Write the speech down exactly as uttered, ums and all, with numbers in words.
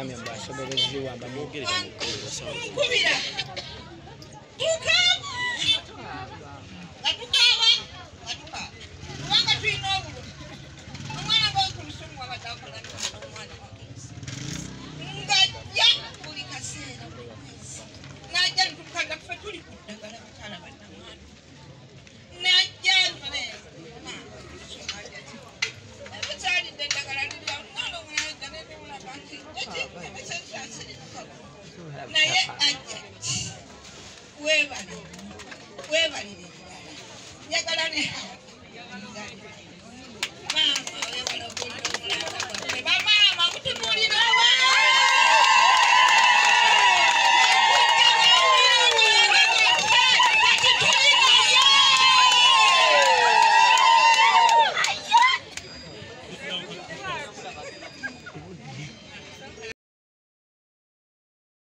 mwami mbasoberezi wamba mwogere kubira tukamu atukawa atuka wanga twino obulu omwana ngo kulusumwa batakola n'omwana ngajja buli kaseera najja tukanda kufe tuli kudagala kutala bannamwana najja mane Charlie did the Galati, not only the name of Banky, where where Yagalani.